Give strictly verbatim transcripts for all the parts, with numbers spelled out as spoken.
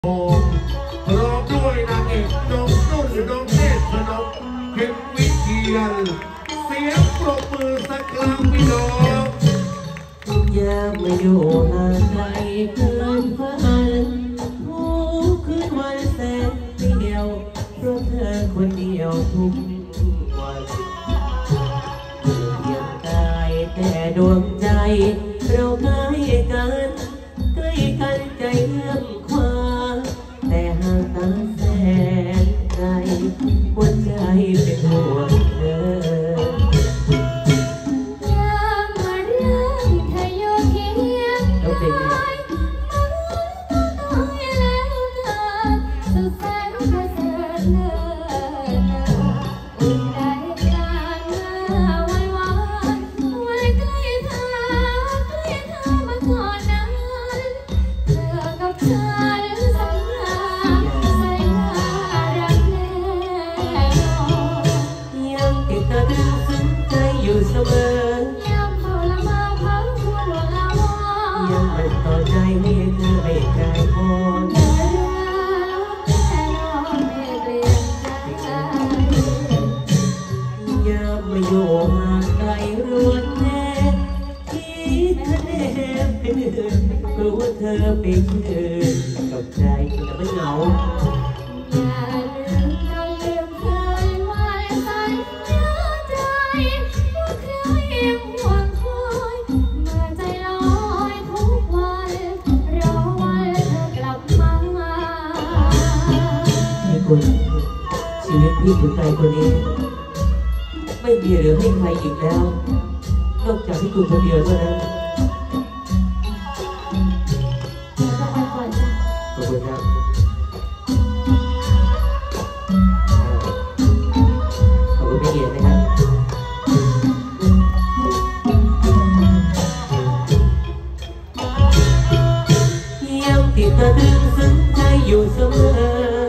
พร้อมด้วยนางเอกน้องนุ่นน้องเนตรชนกเพชรวิเชียรเสียงปรบมือสักครั้งพี่น้องอย่ามาอยู่ห่างไกลเกินฝันทุกคืนวันแสนเดียวเพราะเธอคนเดียวทุกวันเพียงกายแต่ดวงใจเราใกล้กันใกล้กันใจเลื่อมคว้าแต่ห่างตาแสนไกลหัวใจเป็นห่วงเธอต่อใจให้เธอไม่ไกลคนอย่ามาอยู่ห่างไกลรวนแน่ที่ทะเลเป็นอื่นกลัวเธอไปชื่นกับใจจะไม่เหงาชีวิตพี่หัวใจคนนี้ไม่มีเหลือให้ใครอีกแล้วนอกจากให้คุณคนเดียวเท่านั้นขอบคุณครับขอบคุณพี่เกียรตินะครับยังติดตาตึงซึ้งใจอยู่เสมอ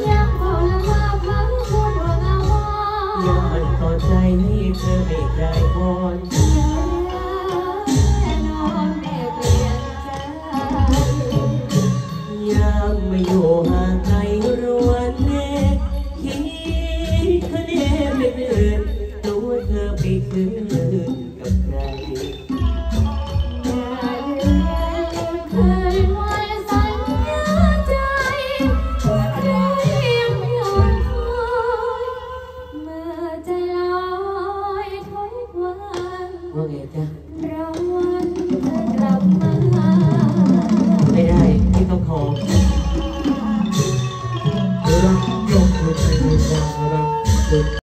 ต่อใจให้เธอไม่ไกลคนอย่ามาอยู่ห่างไกลรวนแน่คิดคะแนนไม่อื่นตัวเธอไปคืนกับใครว่าไงจ๊ะไม่ได้ที่ต้องขอรักยกหัวใจในความรัก